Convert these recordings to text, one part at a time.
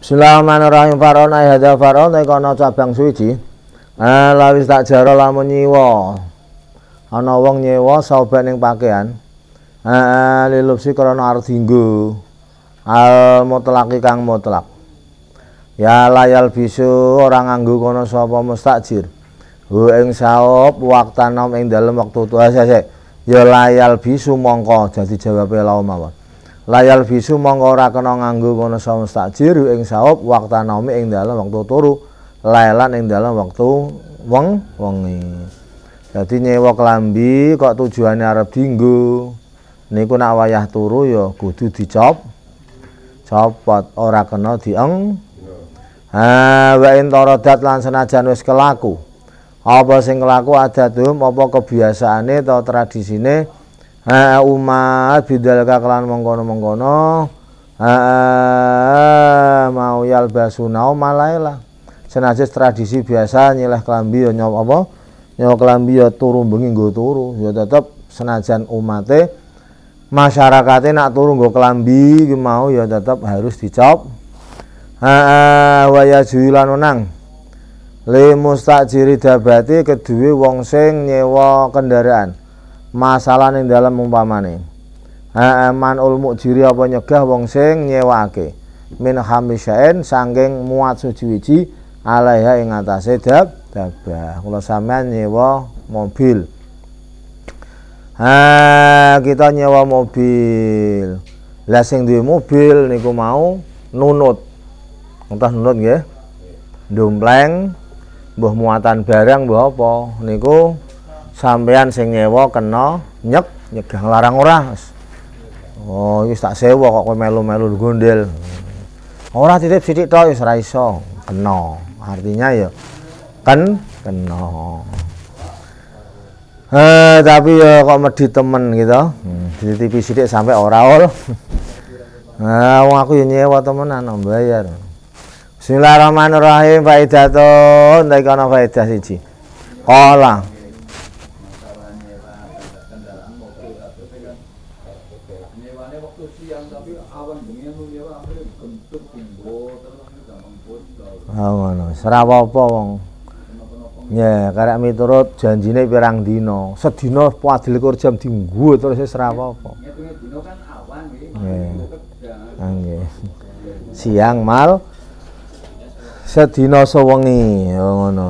Bismillahirrahmanirrahim. Faron ayhada faron kono cabang suci. Lawis tak jaro lamun nyiwa. Ana wong nyewa saobat ning pakaian. Lilupsi krana arep dienggo. Al mutlaqi kang mutlak. Ya layal bisu ora nganggo kono sapa mustajir. Hu ing saop waktanom ing dalem wektu tuase. Ya layal bisu mongko dadi jawabe la mawon. Layal bisu mongko ora kena nganggo kono sapa mustajir ing saop waktanom ing dalem wektu turu. Lailan ing dalam waktu wengi. Jadi nyewa kelambi kok tujuannya arep dienggo. Niku nak wayah turu ya kudu copot ora kena dieng. Wa in taradat lan senajan wis kelaku. Apa sing kelaku adatum apa kebiasaane atau tradisine umat bidalka kelan mengkono-mengkono mau yalbasuna malaila. Senajan tradisi biasa nyileh kelambi ya nyawa kelambi ya turu bengi nggo turu ya tetep senajan umate masyarakate nak turu nggo kelambi ki mau ya tetep harus dicop. Wa yajulan nang li mustajiri dabati kedue wong sing nyewa kendaraan masalah ning dalam umpamane manul mukjiri apa nyegah wong sing nyewake min hamisyain sangking muat suci-wiji alaiha ing atase dabah. Kula sampean nyewa mobil. Kita nyewa mobil. Lah sing duwe mobil niku mau nunut. Entah nunut nggih. Ndompleng mbuh muatan barang mbuh apa niku sampean sing nyewa kena nyegah larang ora. Oh, iki tak sewa kok kowe melu-melu gondel. Ora titip sithik tok wis ora iso. Kena. Artinya ya kena. Tapi ya kok medhi temen gitu. Dititipi sithik sampai ora ol. Wong aku ya nyewa temenan bayar. Bismillahirrahmanirrahim. Faidatun ta kana faidah siji. Qala ngono, ora apa-apa wong. Ya, karek miturut janjine pirang dina. Sedina 24 jam dienggo terus wis ora apa-apa. Dina kan awan nggih. Siang mal sedina sewengi ngono.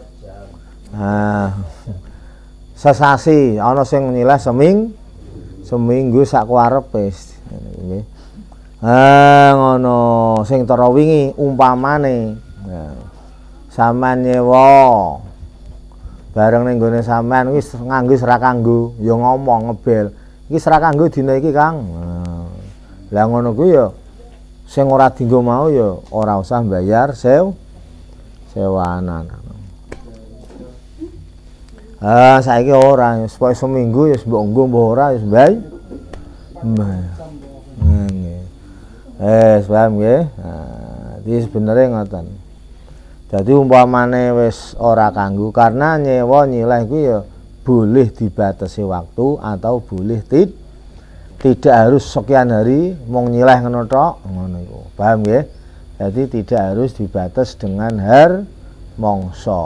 Sesasi ana sing nyileh seminggu sak kuarepe nggih. Ngono sing tara wingi umpamane sampean nyewa bareng ning gone sampean wis nganggo ora kanggo ya ngomong ngebel iki ora kanggo dina iki Kang. Lah ngono kuwi ya sing ora dienggo mau ya ora usah bayar sewanan. Saiki ora wis pokoke seminggu ya mbok nggo mbok ora wis bae. Paham nggih? Iki sebenere ngoten. Jadi umpamane wis ora kanggo karena nyewa nyileh kuwi ya boleh dibatasi waktu atau boleh tidak harus sekian hari mung nyileh ngono tok ngono iku. Paham nggih? Jadi tidak harus dibatas dengan mangsa.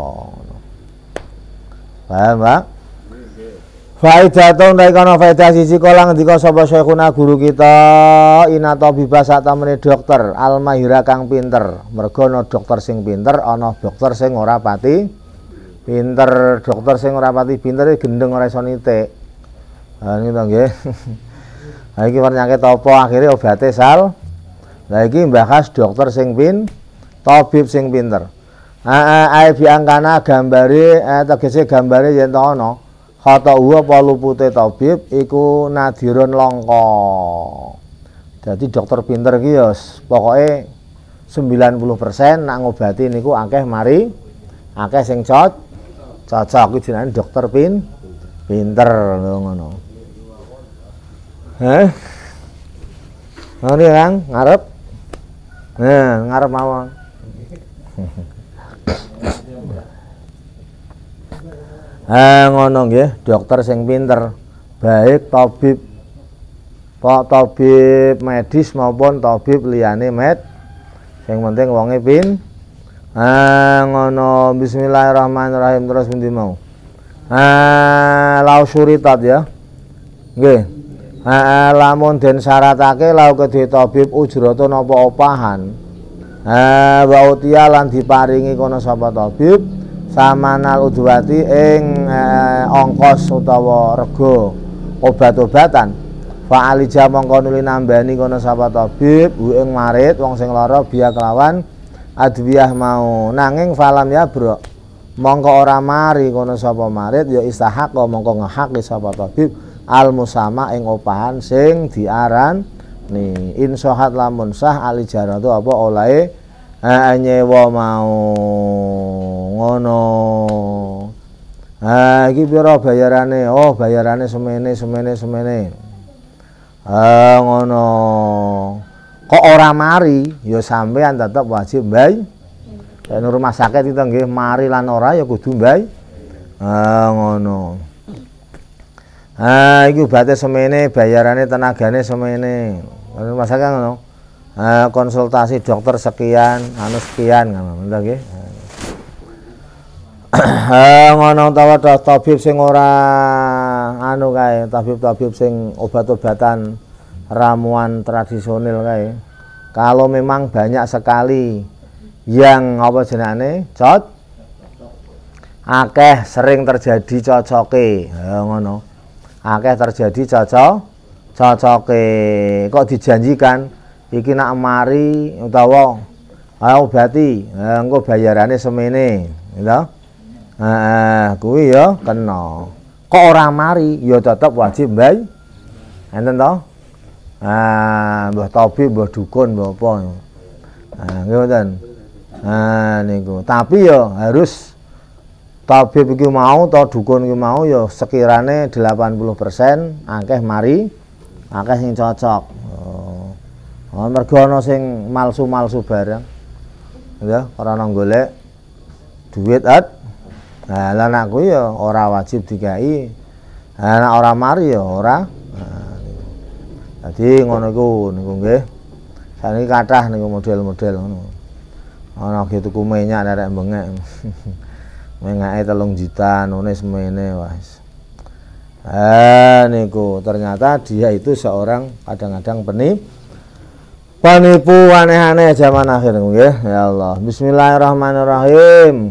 Paham, Pak? Faidatun ta kana faidah siji kala ngendika sapa syekhuna guru kita inato bibas satamene dokter al-mahira kang pinter. Mergo ana dokter sing pinter, ana dokter sing ora pati pinter. Dokter sing ora pati pinter gendeng ora iso nitik. Niku to nggih. Ha iki penyakit apa akhire obate sal. Lah iki mbahas dokter sing tabib sing pinter. Ae biangkana gambare tegese gambare yen to ana kata apa lupute tabib iku nadirun langka. Jadi dokter pinter iki ya pokoke 90% nak ngobati niku akeh mari akeh sing cocok iki jenenge dokter pinter ngono. Ngene Kang, ngarep. Ngarep mawon. Ngono nggih, dokter sing pinter, baik tabib medis maupun tabib liyane Sing penting wonge ngono. Bismillahirrahmanirrahim. Terus pundi mau? Lau syuritat ya. Nggih. Lamun den syaratake lau kedhe tabib ujratun apa opahan. Wa utiya lan diparingi kono sapa tabib samanal udwati ing ongkos utawa rega obat-obatan. Fa alija mongko nuli nambani kono sapa tabib ing marit wong sing lara biya kelawan adwiyah mau nanging falam ya bro mongko ora mari kono sapa marit ya istahaq mongko ngehaki sapa tabib al musama ing opahan sing diaran ni insohat lamun sah alijaratu apa olahe nyewa mau ngono. Iki pira bayarane? Oh bayarane semene. Ngono. Kok ora mari ya sampean tetep wajib mbai. Nek rumah sakit itu nggih mari lan ora ya kudu mbai. Ngono. Iki obate semene, bayarane tenagane semene. Rumah sakit ngono. Konsultasi dokter sekian, sekian ngono nggih. Ngono utawa tabib sing ora kae, tabib sing obat-obatan ramuan tradisional kae. Kalau memang banyak sekali yang apa jenenge akeh sering terjadi cocoke, ngono. Akeh terjadi cocoke. Kok dijanjikan iki nak mari utawa obati engko bayarane semene lho. Kuwi ya kena. Kok ora mari ya tetep wajib mbai. Enten to? Mbah tabib, mbah dukun, mbah apa. Nggih ngoten. Niku. Tapi ya harus tabib iki mau atau dukun iki mau ya sekirane 80% akeh mari, akeh sing cocok. Mergo ana sing malsu-malsu barang. Ya, ora nang golek duit Lah anak kuwi ya ora wajib dikai. Nek ora mari ya ora. Dadi ngono iku niku nggih. Saniki kathah niku model-model ngono. Ana gitu tuku minyak arek bengek. Mengake 3 juta nulis semene wis. Niku ternyata dia itu seorang kadang-kadang penipu aneh-aneh zaman akhir nggih. Ya Allah. Bismillahirrahmanirrahim.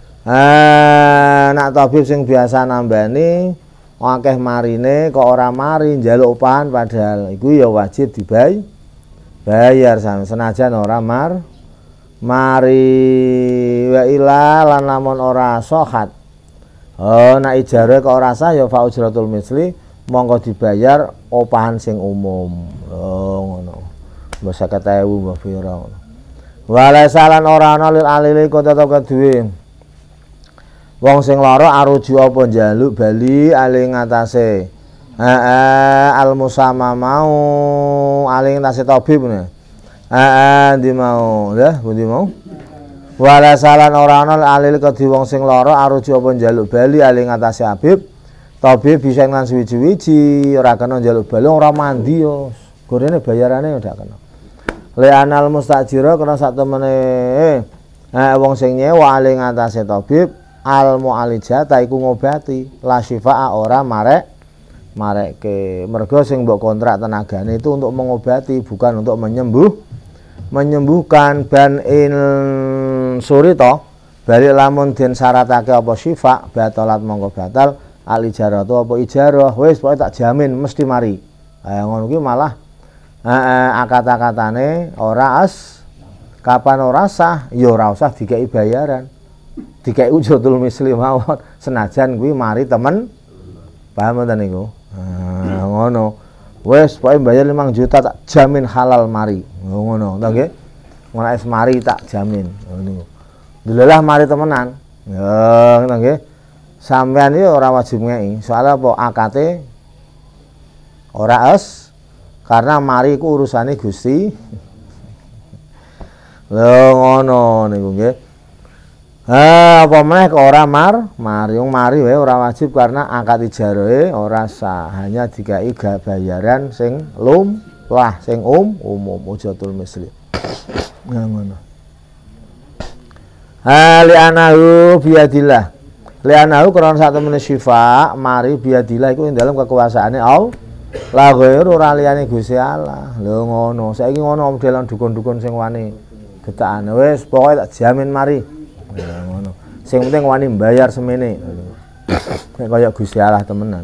Nak tabib sing biasa nambani akeh marine kok ora mari njaluk upahan padahal iku ya wajib bayar senajan ora mari wa ila lan lamun ora sahat. Nak ijarah kok ora sah ya fa ujratul misli mongko dibayar upahan sing umum. Ngono. Mbok 50.000 mbok pira. Wala salan ora ana lil alili kok tetep keduwe. Wong sing lara aruju apa njaluk bali ali ngatasé al musama mau ali ngatasé tabib ne. Ndi mau ya pundi mau. Wala salan ora ana alil kedhi wong sing lara aruju apa njaluk bali ali ngatasé tabib bisa lan suwi-wiji ora kena njaluk bali ora mandi yo. Gorene bayarane ora kena. Le anal mustajira kena sak temene wong sing nyewa ali ngatasé tabib al mu'alijata iku ngobati la syifa'a ora marekke mergo sing mbok kontrak tenagane itu untuk mengobati bukan untuk menyembuhkan ban in surita balik lamun den syaratake apa syifa batalat mongko batal al ijaratu apa ijarah wis pokoke tak jamin mesti mari. Ngono ki malah kata-katane ora kapan ora sah ya ora usah dikei bayaran. Dikai ujratul misli mawon senajan kuwi mari temen paham ta niku. Ngono wis pokoke bayar 5 juta tak jamin halal mari ngono ta nggih. Ngono es mari tak jamin niku. Delalah mari temenan ya ngono nggih. Sampeyan iki ora wajib ngeki soalnya apa akate ora karena mari ku urusane Gusti. Lho ngono niku nggih. Apa meneh kok ora mari wae ora wajib karena akad ijarahe ora sah, hanya dikai bayaran sing lumrah sing umum ujratul misli. Ngono. li anahu biadillah. Li anahu krana sak temene syifa mari biadillah iku ing dalem kekuasaane Allah. La ghairu ora liyane Gusti Allah. Lho ngono. Saiki ngono modelan dukun-dukun sing wani getakane. Wis pokoke tak jamin mari. Ya ngono. Sing penting wani mbayar semene. Nek kaya Gusti Allah temenan.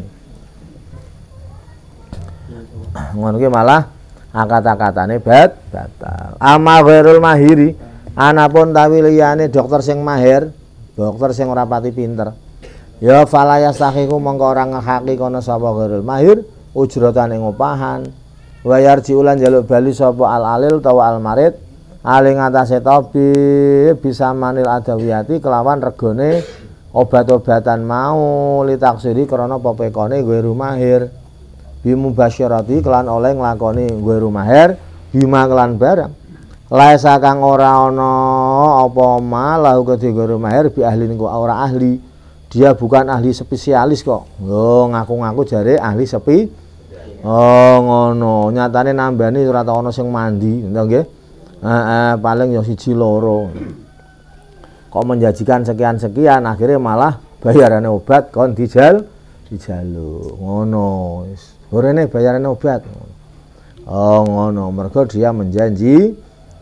Ngono ki malah kata-katane batal. Ama ghairul mahiri anapun tawi liyane dokter sing mahir, dokter sing ora pati pinter. Ya fala yastahiqu mongko ora ngehaki kono sapa ghairul mahir ujratan ing upahan. Wa yarji ulan jaluk bali sapa al-alil utawa al-marid ali ngatasé tabib bisa manil adawiyati kelawan regane obat-obatan mau litaksiri krana pepekone ghairul mahir. Bimubasyarati kelan oleh nglakoni ghairul mahir bima kelan barang. Laisa kang ora ana apa malahu kedhe ghairul mahir bi ahli niku ora ahli. Dia bukan ahli spesialis kok. Lho ngaku-ngaku jare ahli sepi. Oh ngono, nyatane nambani ora tau ana sing mandi, ngono nggih. Paling ya siji loro. Kok menjanjikan sekian-sekian akhirnya malah bayarane obat kon dijaluk. Ngono wis. Gorene bayarane obat. Oh ngono, mergo dia menjanji.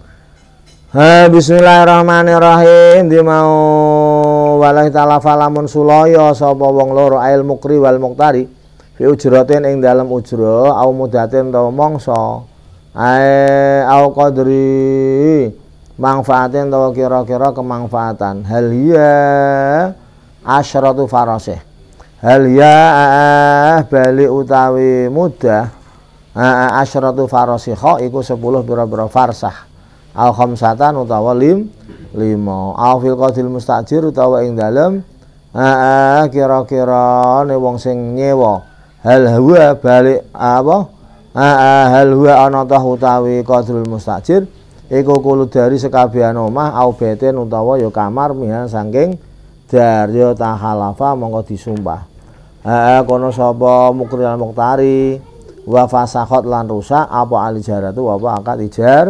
Bismillahirrahmanirrahim. Di mau wallahi ta'ala falamun sulaya sapa wong loro ail mukri wal muktari fi ujratin ing dalem ujra au mudatin ta mangsa au qadri manfaatin ta kira-kira kemanfaatan hal ya asyratu farasih hal ya bali utawi mudah asyratu farasih iku 10 pira-pira farsah al khamsatan utawa 5 au fil qadil mustajir utawa ing dalem kira-kira ne wong sing nyewa hal huwa balik apa hal huwa ana ta utawi qadrul mustajir iku kulo dari sekabihan omah au beten utawa ya kamar mihan saking dar ya tahalafa mongko disumpah kono sapa mukril muktari wa fasakhat lan rusak apa alijaratu apa akad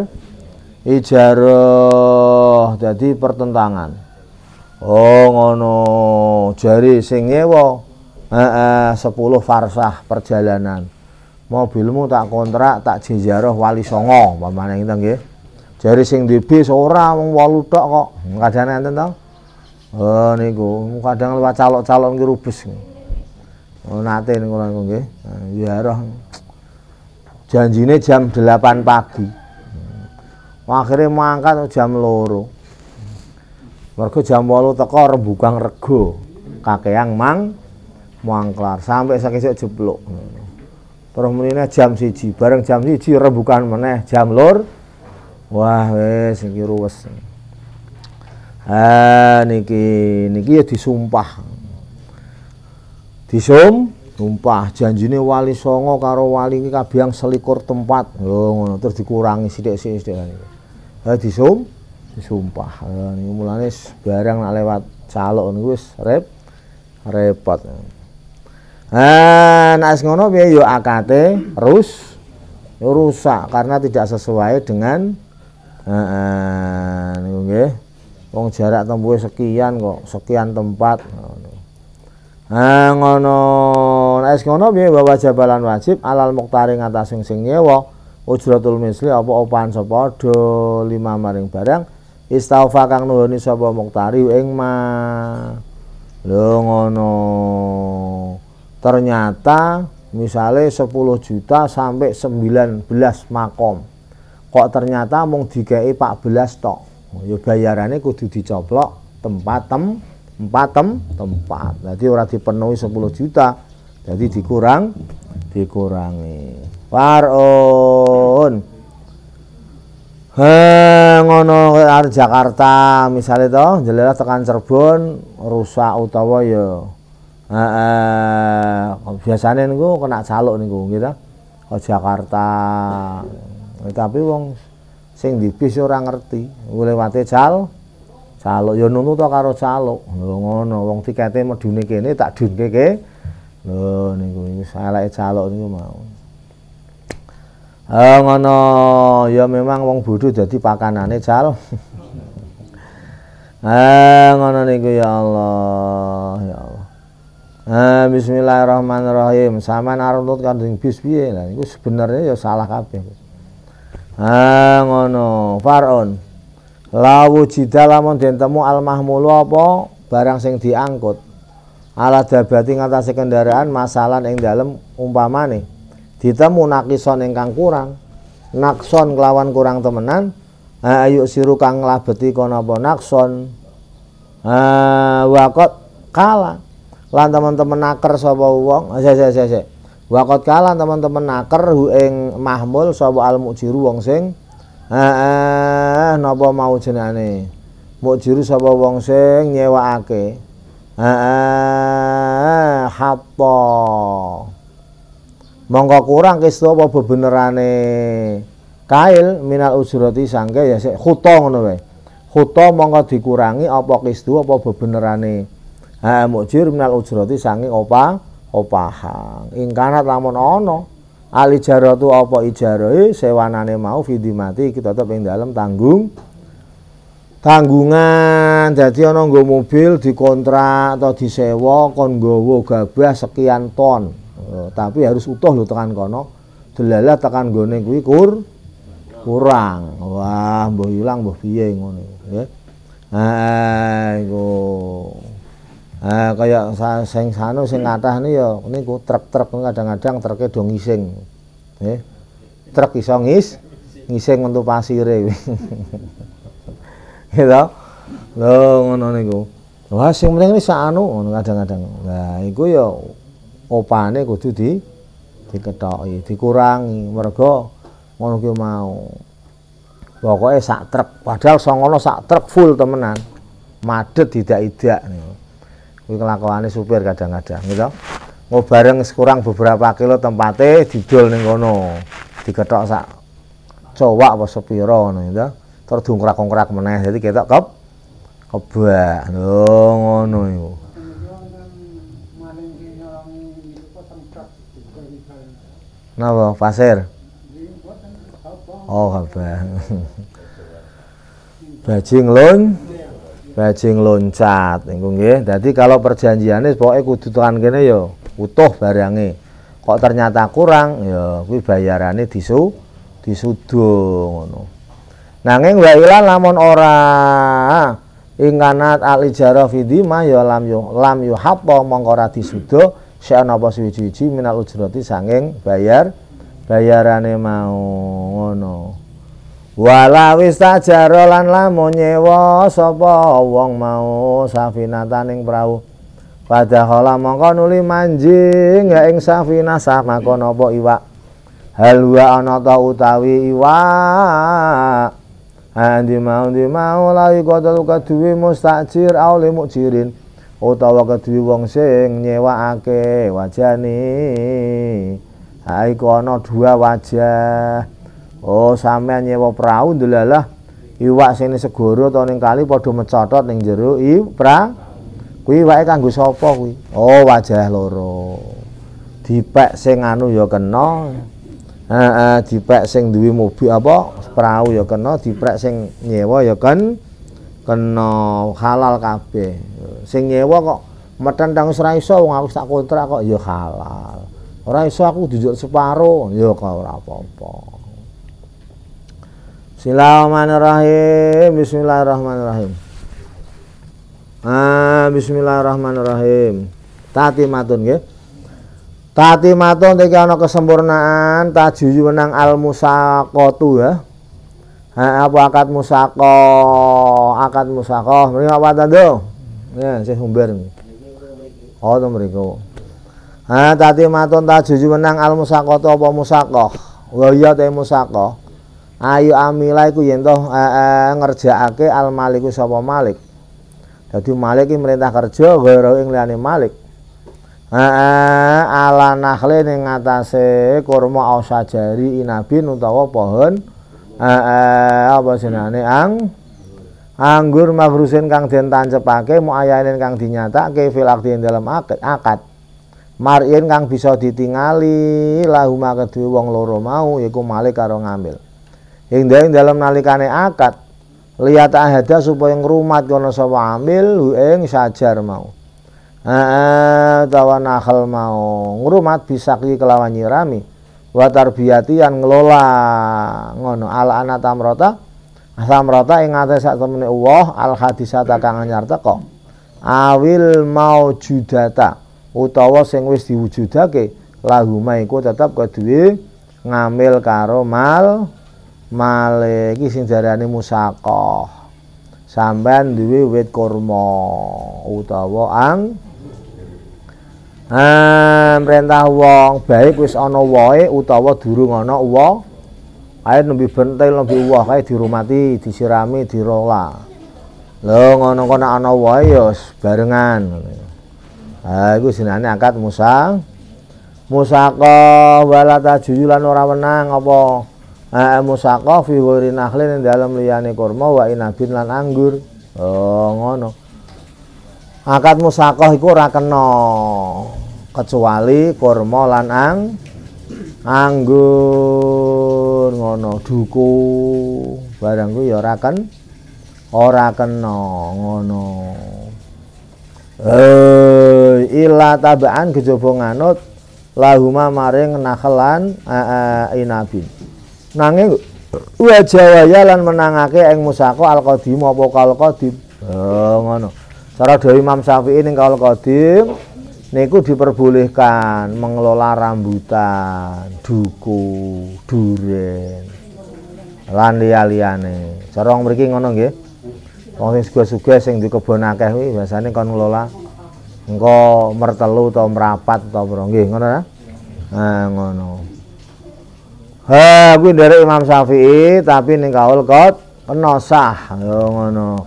ijarah jadi pertentangan. Oh ngono jari sing nyewa 10 farsah perjalanan mobilmu tak kontrak tak jijarah wali songo pamane ngene nggih jari sing di bis ora wong 8 tok kok kadane enten to niku kadang liwat calok-calok ki rubes nate niku nggih ziarah janjine jam 8 pagi akhirnya mangkat jam 2 mergo jam 8 teko rembugang rego kakeang mangklar sampai sakesuk jeblok terus menine jam 1 bareng jam 1 rembugan meneh jam 2 wah wis iki ruwes niki ya disumpah janjine wali songo karo wali iki kabehang selikur tempat lho ngono terus dikurangi sithik-sithik disumpah niku mulane barang nak lewat calok niku wis repot. Nek ngono piye ya akate rusak karena tidak sesuai dengan niku nggih. Wong jarak tempuhe sekian kok, sekian tempat ngono. Ngono nek ngono piye wajibalan wajib alal muktari ngatas sing nyewa ujratul misli apa opahan sepadha 5 maring barang istaufa kang nuhuni sapa muktari ing ma lho ngono ternyata misale 10 juta sampai 19 makom kok ternyata mung dikei 14 tok ya bayarane kudu dicoplok tempat jadi ora dipenuhi 10 juta jadi dikurangi Warun ngono arep Jakarta misale to jelelah tekan Cirebon rusak utawa ya biasane niku kena caluk niku nggih ta ke Jakarta tapi wong sing di bis ora ngerti lewate caluk ya nunu to karo caluk lho ngono wong tikete medune kene tak dunke lho niku eleke caluk niku mau ngono ya memang wong bodho dadi pakanane cal Ngono niku ya Allah, ya Allah. Bismillahirrahmanirrahim. Sampeyan arep nutut Kanjeng bis piye? Lah niku sebenarnya ya salah kabeh. Ngono. Far'un. Lawu jida lamun den temu al mahmulu apa barang sing diangkut. Ala dabati ngatasi kendaraan masalan ing dalem umpamane ditemu nakison ingkang kurang. Nakson kelawan kurang temenan. Ayo siru kang nglabeti kono apa nakson. Wakot kala lan teman-teman naker sapa wong wakot kala teman-teman naker hu ing mahmul sapa al mujiru wong sing napa mau jenenge mujiru sapa wong sing nyewaake hatta mongko kurang kistu apa bebenerane kail minal ujrati sangke ya sik khuta ngono wae khuta mongko dikurangi apa kistu apa bebenerane mujir minal ujrati saking opahang ingkanat lamun ana alijaratu apa ijarahe sewanane mau fidimati kita tetep ing dalem tanggungan dadi ana nggo mobil dikontrak atau disewa kon nggawa gabah sekian ton tapi harus utuh lho tekan kono delalah tekan nggone kuwi kurang wah mbah ilang mbah piye ngono ya iku kaya sing sanu sing kathah ni ya niku truk-truk kadang-kadang truke do ngising. Nggih. Truk iso ngising untuk pasire. Gitu. Lho ngono niku. Wah sing penting wis anu ngono kadang-kadang. Lah iku ya opane kudu dikethoki, dikurangi mergo ngono ki mau. Pokoke sak truk, padahal songono sak truk full temenan. Madet tidak niku. Kuwi kelakuane supir kadang-kadang gitu. Mau bareng kurang beberapa kilo tempate didol ning kono. Dikethok sak cowak apa sepira ngono gitu. Terus dungkrak-ungkrak meneh dadi ketok kebak. Lho ngono iku. Napa pasir? Oh, kabeh. Bajing loncat niku nggih. Dadi kalau perjanjiane pokoke kudu tekan kene ya utuh barange. Kok ternyata kurang ya kuwi bayarane disudo ngono. Nanging wa ila lamun ora ingkanat al ijarah fi dhimah ya lam yuhabba mongko ora disudo sa'an apa suwi-suwi minal ujrati sanging bayarane mau ngono. Wala wis tajaro lan lamun nyewa sapa wong mau safinatan ing prau padahal mongko nuli manjing ya ing safinah sama kono apa iwak halwa ana ta utawi iwak andi mau lawi kodol kaduwe mustajir aule mujirin utawa kaduwe wong sing nyewakake wajane iku ana dua wajah. Oh sampean nyewa prau ndelalah iwak sing segara ta ning kali padha mecotot ning jero kuwi iwake kanggo sapa kuwi? Oh wajah loro. Dipek sing anu ya kena. Dipek sing duwe mobil apa prau ya kena, dipek sing nyewa ya kena halal kabeh. Sing nyewa kok metentang wis ora iso wong aku tak kontrak kok ya halal. Ora iso aku dijuk separo ya kok ora apa-apa. Bismillahirrahmanirrahim. Bismillahirrahmanirrahim. Bismillahirrahmanirrahim. Tatimatun nggih. Tatimatun iki ana kesempurnaan tajuyu menang al musaqatu ya. Apa akad musaqah? Akad musaqah mriki apa tando? Ya, sing humber. Oh, to mriku. Tatimatun tajuyu menang al musaqatu apa musaqah? Wa ya te musaqah. Ayu amila iku yen to ngerjakake al maliku sapa malik. Dadi malik iki merintah kerja gara ing liyane malik. Ala nakhle ning ngatasé kurma au sajari inabin utawa pohon apa jenenge anggur mafrusin kang den tancepake muayyanin kang dinyatake fil aqdi dalam akad. Marin kang bisa ditingali lahuma kedue wong loro mau yaiku malik karo ngambil. Ing dalam nalikane akad lihat ahada supaya ngrumat kono sapa amil hu ing sajar mau utawa nakhal mau ngrumat bisaki kelawan nyirami wa tarbiyati yang ngelola ngono al ana tamrata ing ate sak temene Allah al hadisata kang anyar teko awil maujudata utawa sing wis diwujudake lahuma iku tetep kudu ngambil karo male iki sing diarani musaqah sampean duwe wit kurma utawa perintah wong baik wis ana wohe utawa durung ana uwa ae nembe bentel nembe uwah kae dirumati disirami dirola lho ngono kok nek ana wohe ya barengan iku jenenge akad musaqah wala tajulan ora wenang apa musaqah fi wuri nakhlin dalam liyane kurma wa inabin lan anggur ngono akad musaqah iku ora kena kecuali kurma lan anggur ngono duku barang ku ya ora kena ngono ila tabaan kejaba nganut lahuma maring nakhalan inabin nanging wa jawaya lan menangake ing musaqah al-qadim apa kal qadim ngono cara dhewe Imam Syafi'i ning kal qadim niku diperbolehkan mengelola rambutan, duku, duren, lan liya-liyane. Cara wong mriki ngono nggih. Wong sing sugih-sugih sing di kebon akeh kuwi biasane kon ngelola engko mertelu utawa merapat utawa pira nggih ngono ta? Ngono. Kuwi nderek Imam Syafi'i tapi ning kaul kena sah ngono.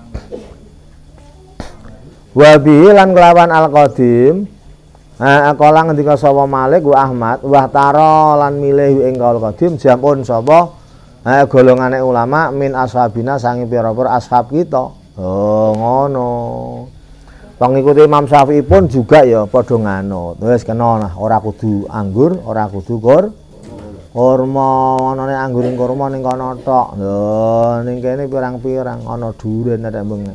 Wa bihi lan kelawan al-qadim kala ngendika sapa Malik wa Ahmad wa taro lan milih ing kaul qadim jamun sapa golongane ulama min ashabina sangi pira-pira ashab kita ngono pengikuti Imam Syafi'i pun juga ya padha nganut wis kena nah ora kudu anggur ora kudu kurma anane anggur ing kurma ning kono tok lho ning kene pirang-pirang ana duren ada bengek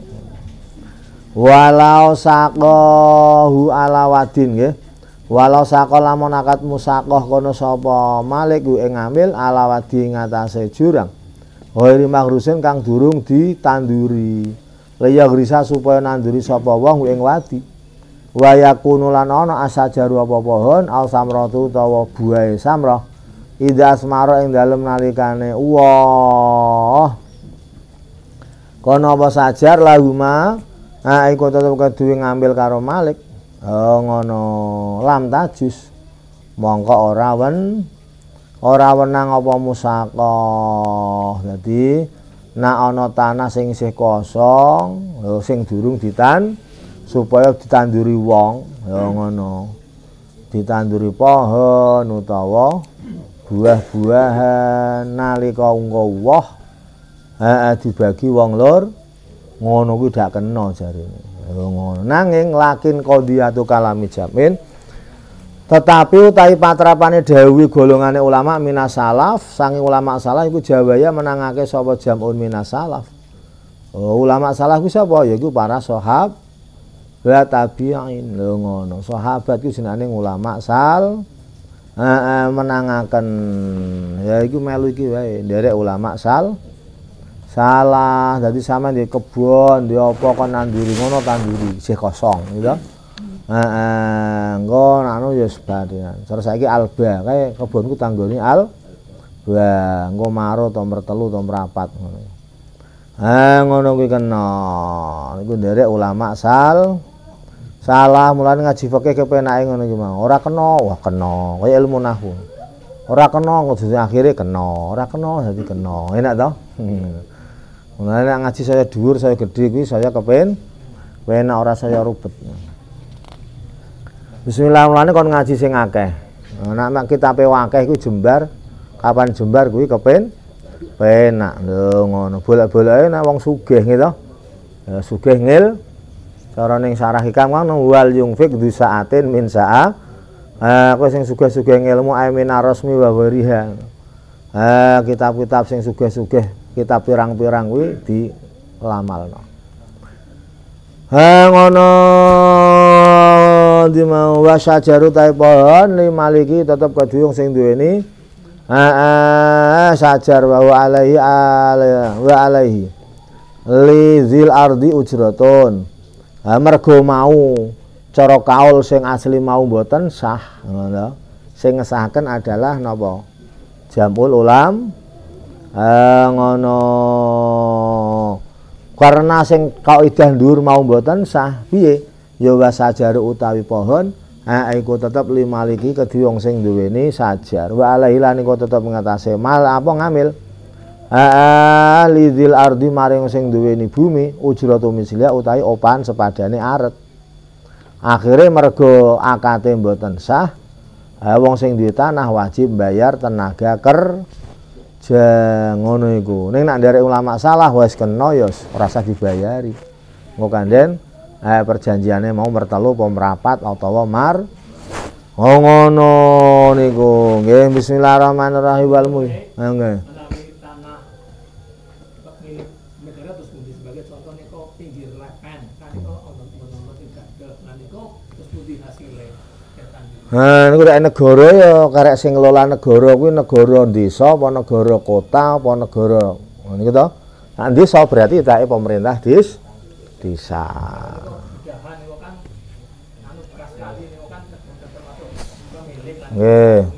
walau saqahu ala wadin nggih walau saqal lamun akad musaqah kono sapa Malik ku ing ngambil ala wadi ngatasé jurang ghairi maghrusin kang durung ditanduri liya grisa supaya nanduri sapa wong ing wadi wa yakunu lan ana asajaru apa pohon al samratu utawa buahe samrah ida asmara ing dalem nalikane wah kono apa sajar lahuma iku tetep kudu ngambil karo Malik ngono lam tajus mongko ora wenang apa musaqah dadi nek ana tanah sing isih kosong sing durung supaya ditanduri wong ngono ditanduri pohon utawa buah-buahan nalika engko woh dibagi wong lur ngono kuwi dak kena jarine ngono nanging lakin qadiyatu kalami jamin tetapi utawi patrapane dawuh golongane ulama minas salaf sange ulama salaf iku jawaya menangake sapa jamun minas salaf ulama salaf ku sapa yaiku para sahab wa tabi'in lho ngono sahabat ku jenenge ulama menangaken yaiku melu iki wae nderek ulama salah dadi sampean di kebon di apa kon nanduri ngono tanduri isih kosong gitu engko anu ya sebadian terus saiki alba kae kebonku tanggone alba engko maro to mertelu to merapat ngono ngono kuwi kena niku nderek ulama salah mulane ngaji fikih kepenake ngono iki mau ora kena wah kena kaya ilmu nahwu ora kena kudu akhire kena ora kena dadi kena enak to mulane ngaji saya dhuwur saya gede kuwi saya kepenak ora saya rubet bismillah mulane kon ngaji sing akeh nek kitabe akeh iku jembar kapan jembar kuwi penak lho ngono bolak-bolake nek wong sugih gitu ya sugih ngil cara ning sarah hikam kan wal yungfik du saatin min saa kowe sing sugih-sugih ngilmu aimina rasmi wa wariha kitab-kitab sing sugih-sugih kitab pirang-pirang kuwi lamalno. Ha ngono di mau wasajaru ta pohon li maliki tetep keduyung sing duweni sajar wa alaihi li zil ardi ujratun. Mergo mau cara kaul sing asli mau mboten sah ngono. Sing ngesahaken adalah napa? Jamul ulam ngono. Karena sing kaidah dhuwur mau mboten sah piye? Ya wasajaru utawi pohon iku tetep limaliki keduyung sing duweni sajar. Wa alaihi lan iku tetep ngatasé mal apa ngamil. Lidzil ardi maring sing duweni bumi ujratu misliya utawi opan sepadane aret. Akhire mergo akate mboten sah, wong sing duwe tanah wajib bayar tenaga kerja ngono iku. Ning nek nderek ulama salah wis kena ya ora usah dibayari. Engko kandhen perjanjiane mau mertelu apa merapat utawa mar ngono niku. Nggih bismillahirrahmanirrahim wal mulk. Nggih. Niku nek negara ya karek sing ngelola negara kuwi negara desa apa negara kota apa negara niku to. Nek desa berarti take pemerintah desa. Nggih.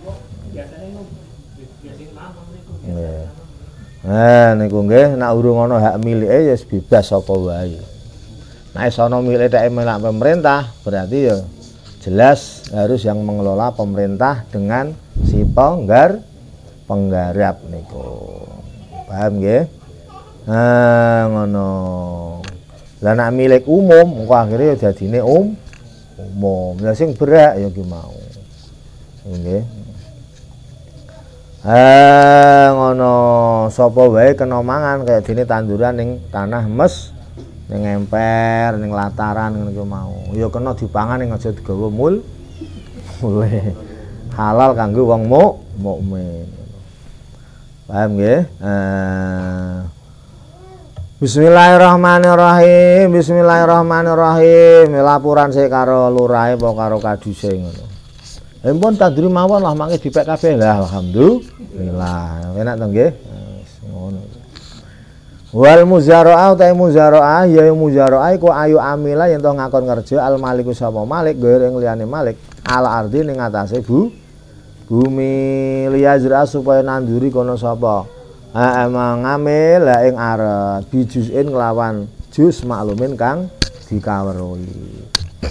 Nggih. Niku nggih nek urung ana hak milike ya bebas apa wae. Nek ana milike take melak pemerintah berarti ya jelas harus yang mengelola pemerintah dengan si penggarap niku. Paham nggih? Ngono. Lah nek milik umum engko akhire ya dadine umum. Lah sing berak ya ki mau. Nggih. Ngono. Sapa wae kena mangan kaya dene tanduran ning tanah mes ning emper ning lataran ngono ku mau ya kena dipangan ning aja digawa mulih halal kanggo wong mukmin. Paham nggih? Bismillahirrahmanirrahim. Bismillahirrahmanirrahim. Laporan sik karo lurahe apa karo kaduse ngono. Empun tanduri mawon lah mangke dipek kabeh lah alhamdulillah. Enak to nggih? Ngono. Wal muzaraah ta muzaraah ya muzaraah iku ayu amila yen to ngakon kerja al maliku sapa malik goreng liyane malik al ardi ning atase bumi liyazra supaya nanduri kono sapa emang ngamil la ing aret bijusin nglawan jus maklumin kang dikawruhi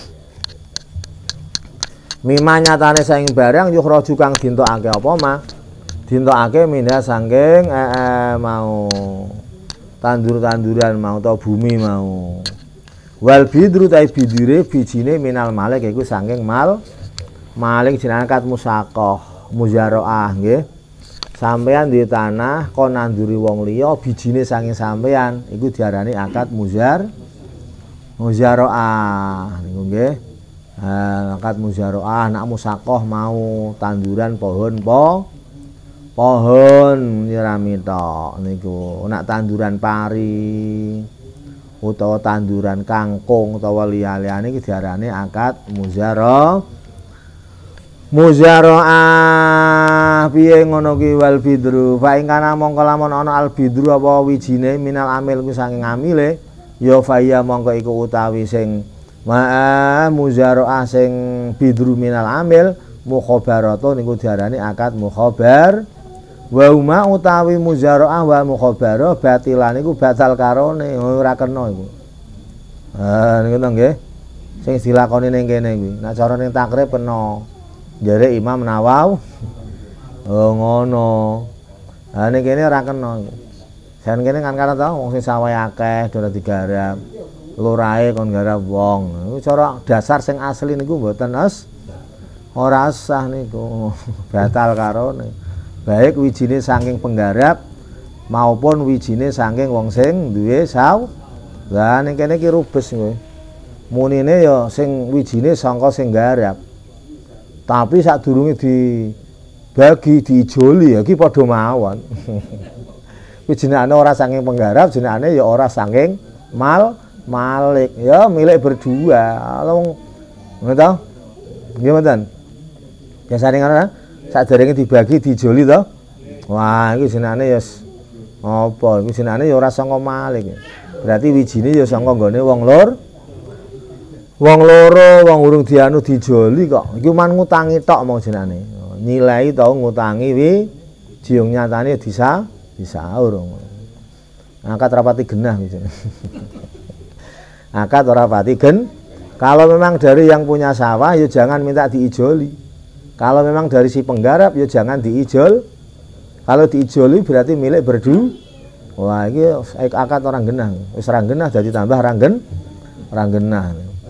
mimah nyatane saing barang yukhraju kang dintokake apa mah dintokake minha sangking mau tandur-tanduran mau atau bumi mau wal bidru tai bidire bijine minal malik iku saking malik jenenge kat musaqah muzaraah nggih sampean di tanah kon nanduri wong liya bijine saking sampean iku diarani akad muzaraah niku nggih akad muzaraah nak musaqah mau tanduran pohon nyirami tok niku nak tanduran pari utawa tanduran kangkung utawa liya-liyane iki diarani akad muzaraah piye ngono ki wal bidru fa ing kana mongko lamun ana al bidru apa wijine minal amil ku saking amile ya fa ya mongko iku utawi sing muzaraah sing bidru minal amil mukhabaratun niku diarani akad mukhabar wa uma utawi muzaraah wa mukhabara batilan iku batal karone ora kena iku. Niku to nggih. Sing dilakoni ning kene kuwi. Nek cara ning takrib kena. Jare Imam Nawawi. Oh ngono. Ning kene ora kena iku. Jan kene kan karo to wong sing sawahe akeh ora digarap. Lurahe kon garap wong. Iku cara dasar sing asli niku mboten ora sah niku. Batal karone. Baik wijine saking penggarap maupun wijine saking wong sing duwe saw. Lah ning kene iki rubes kowe. Munine ya sing wijine sangka sing garap. Tapi sadurunge dibagi diijoli ya iki padha mawon. Kuwi jenengane ora saking penggarap, jenengane ya ora saking malik. Ya milik berdua. Wong ngono to? Nggih mboten. Biasane ngono sadurunge dibagi dijoli to. Wah, iki jenengane ya apa? Iki jenengane ya ora sanga malik. Berarti wijine ya saka nggone wong loro, wong urung dianu dijoli kok. Iki man ngutangi tok mau jenenge. Nyilai tau ngutangi wiji yang nyatane disaur. Angkat rapati genah gitu. Angkat ora pati gen. Kalau memang dari yang punya sawah ya jangan minta diijoli. Kalau memang dari si penggarap ya jangan diijol. Kalau diijoli berarti milik berdua. Wah, iki akad orang genah. Wis orang genah dadi tambah orang genah.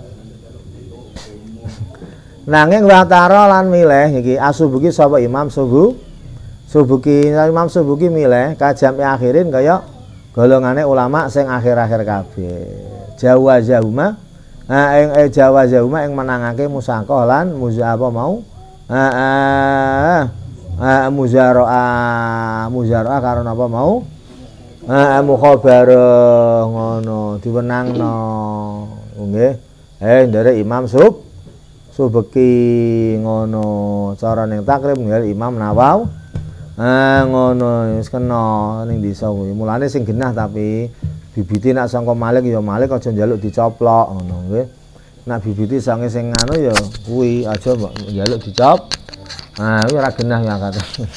Nanging watara lan milih iki asubuki sapa Imam Subuki Imam Subuki milih kajam akhirin kaya golongane ulama sing akhir-akhir kabeh. Jawa Jahuma Jawa Jahuma ing menangake musaqah lan apa mau muzaraah karo napa mau mukhabarah ngono diwenangno nggih ndere Imam Subeki ngono cara ning takrib nggih Imam Nawawi ngono wis kena ning desa kuwi mulane sing genah tapi bibite nak sangka Malik ya Malik aja njaluk dicoplok ngono nggih nak bibite sange sing anu ya kuwi aja mbok njaluk dicop kuwi ora genah ya kata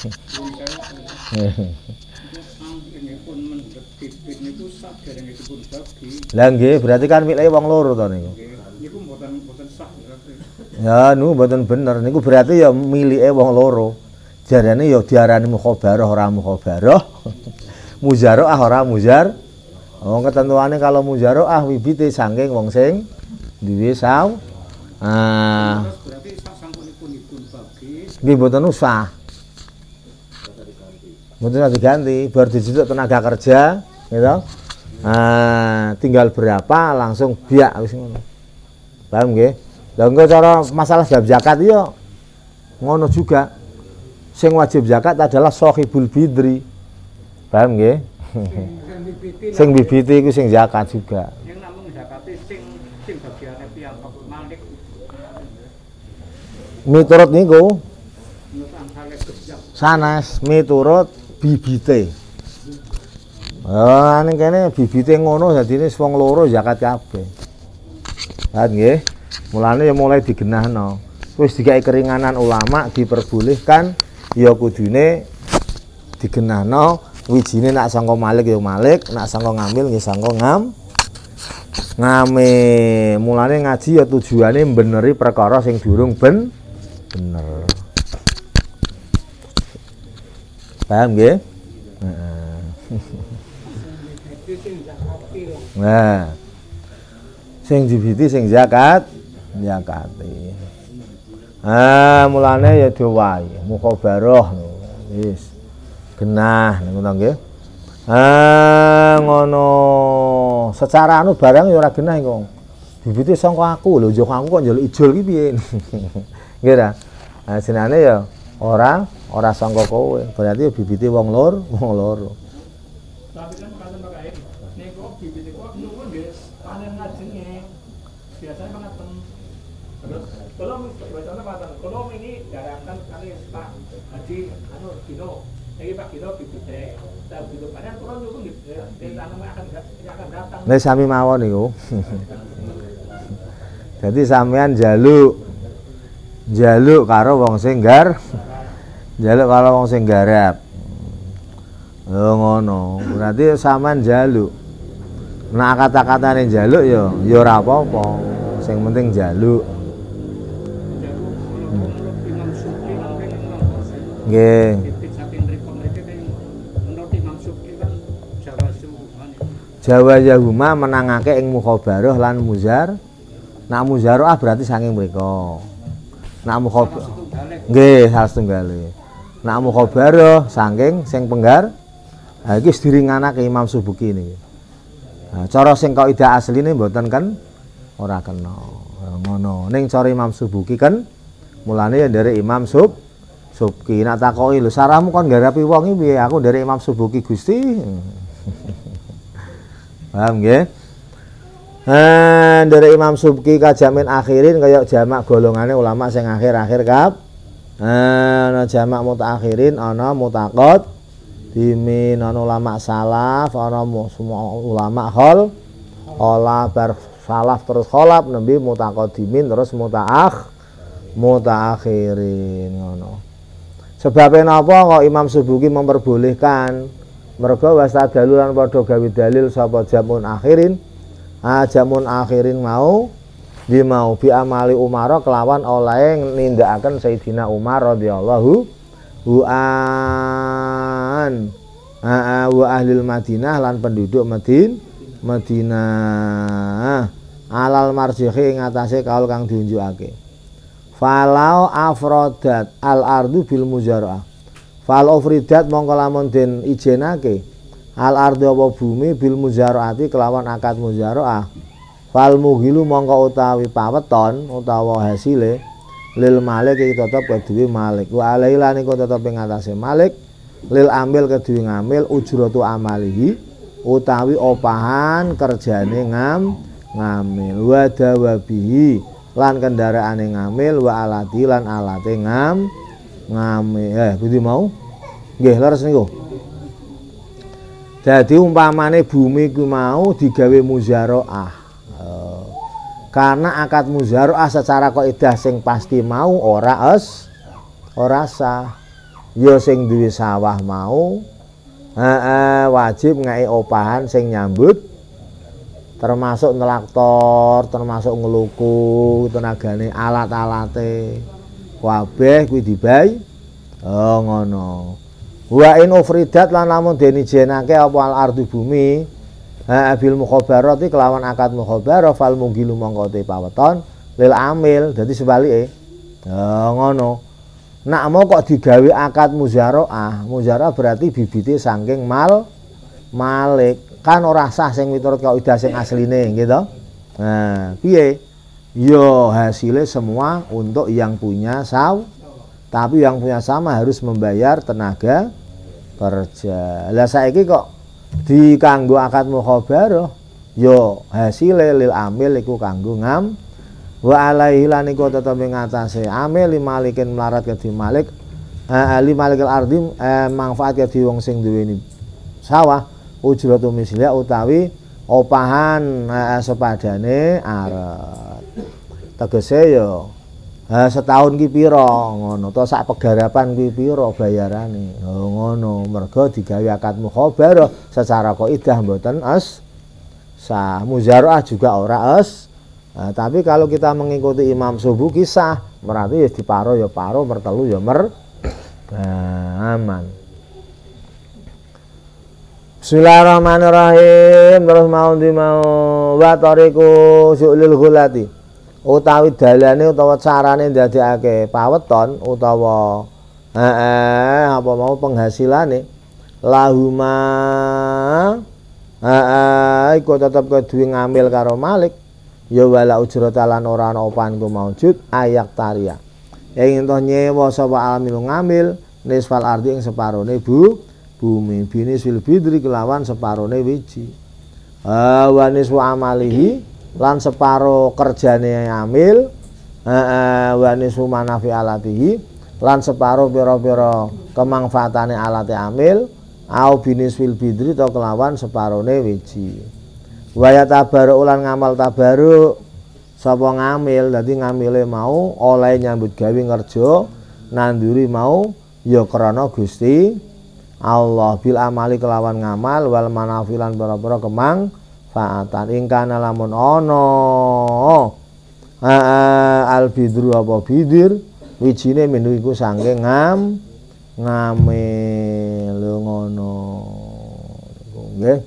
lah nggih berarti kan milih wong loro to niku niku mboten sah ya niku mboten bener niku berarti ya milike wong loro jarane ya diarani mukhabarah ora mukhabarah muzaraah ora muzar wong ketentuane kalau muzaraah wibite saking wong sing duwe berarti sah sampun bagi nggih mboten usah mboten diganti bar dijujuk tenaga kerja gitu. Tinggal berapa langsung biak wis ngono. Paham nggih? Lah engko cara masalah bab zakat ya ngono juga. Sing wajib zakat adalah shahibul bidri. Paham nggih? Sing bibite iku sing zakat juga. Yang namung zakate sing bagiane piyambak Malik. Miturut niku sanes miturut bibite. Ning kene bibite ngono dadine wong loro zakat kabeh. Kan nggih. Mulane ya mulai digenahno. Wis digawe keringanan ulama diperbolehkan ya kudune digenahno wijine nak sangka Malik ya Malik, nak sangka ngambil nggih sangka ngame. Mulane ngaji ya tujuane mbeneri perkara sing durung bener. Paham nggih? Nah, sing dibiti sing zakati. Mulane ya diwahi mukhabarah wis genah ngono nggih. Ngono secara anu barang ya ora genah iku. Bibite sangka aku lho, njok aku kok njaluk ijol iki piye. Nggih ta? Jenenge ya ora sangka kowe. Berarti bibite wong loro. Tapi kan kata Pak niku bibite kok nuwun nggih panen ngajenge biasanya mengatakan terus kalau misalnya mengatakan kalau ini garakan kali Pak Haji anu Dino ini Pak Dino bibite tahu gitu panen kalau nuwun nggih tanam akan datang nek sami mawon niku. Jadi sampean jaluk karo wong sing jaluk karo wong sing garap. Oh ngono, berarti sampean jaluk. Nah kata-katane jaluk ya ora apa-apa. Sing penting jaluk. Nggih. Jawa Jahuma menangake ing mukhabarah lan muzar. Nak muzaraah berarti saking mriko. Nak mukhabarah nggih salah setunggale. Nak mukhabarah saking sing penggar. Ha iki diringanake Imam Subuki niki. Nah, cara sing kaidah asline mboten kan ora kena. Ngono. Ning cara Imam Subuki kan mulane ya ndere Imam Subki. Nak takoki lho sarahmu kon garapi wong iki piye? Aku dari Imam Subki Gusti. Paham nggih? Dari Imam Subki kajamin akhirin kaya jamak golongane ulama sing akhir-akhir kap. Ana jamak mutaakhirin, ana mutaqad dimin, ana ulama salaf, ana semua ulama khol olah bar salaf terus kholaf nembe mutaqaddimin terus mutaakhirin ngono. Sebabnya napa kok Imam Subki memperbolehkan? Mergo wastadalu lan padha gawe dalil sapa jamun akhirin. Jamun akhirin mau di mau bi amali Umar kelawan oleh nindakaken Sayyidina Umar radhiyallahu an wa ahlil Madinah lan penduduk Madinah alal marjihi ing atase kaul kang diunjukake. Falau afrodat al ardu bil muzaraah. Fal ofridat mongko lamun den ijenake al ardu apa bumi bil muzaraati kelawan akad muzaraah. Fal muhilu mongko utawi paweton utawa hasile lil malik iki tetep kedue malik. Wa alailan iku tetep ing atase malik lil ambil kedue ngambil ujratu amalihi utawi opahan kerjane ngamil wa dawabihi lan kendaraane ngamil wa alati lan alate ngamil. Budi mau nggih leres niku. Dadi umpamane bumi ku mau digawe muzaraah. Karena akad muzaraah secara kaidah sing pasti mau ora sah. Ya sing duwe sawah mau wajib ngei opahan sing nyambut termasuk nelaktor, termasuk ngeluku, tenagane alat-alate kabeh kuwi dibai. Ngono. Wa in ufridat lan lamun den ijenake apa al ardu bumi bil mukhabarati kelawan akad mukhabarah fal munggilu mongko te paweton lil amil dadi sebalike. Ngono. Nak mau kok digawe akad muzaraah berarti bibite saking malik. Kan ora sah sing miturut kaidah sing asline gitu. Nah, piye? Yo hasilnya semua untuk yang punya tapi yang punya sama harus membayar tenaga kerja. Lah saiki kok dikanggo akad mukhabarah yo hasilnya lil amil iku kanggo wa alaihi lan iku tetep ing atase amil malikin melarat kedhi malik ali malikil ardi manfaat kedhi wong sing duweni sawah ujratu mislia utawi opahan sepadane aret. Tegese yo setahun ki pira ngono to sak pegarapan ki pira bayarane. Ngono mergo digawe akad mukhabarah secara kaidah mboten sah. Muzaraah juga ora tapi kalau kita mengikuti Imam Subki sah, berarti ya diparo ya paro, mertelu ya aman. Bismillahirrahmanirrahim. Terus mau wa tariku su'lil ghulati. Utawi dalane utawa carane ndadekake paweton utawa apa mau penghasilane lahuma iku tetep kudu ngambil karo malik. Ya wala ujrata lan ora ana opahan ku maujud ayak taria. Ing ento nyewa sapa alamil ngambil nisfal ardi ing separone bumi binis fil bidri kelawan separone wiji. Wa nisfu amalihi lan separo kerjane amil wa nisfu manafi alatihi lan separo pira-pira kemanfaatane alate amil au binis fil bidri to kelawan separone wiji. Waya tabaruk ulan ngamal tabaruk sapa ngamil dadi ngamile mau oleh nyambut gawe ngerja nanduri mau ya krana Gusti Allah bil amali kelawan ngamal wal manafilan para-para kemangfaatan ingkana lamun ana al bidru apa bidir wijine menu iku saking ngamil ngono nggih.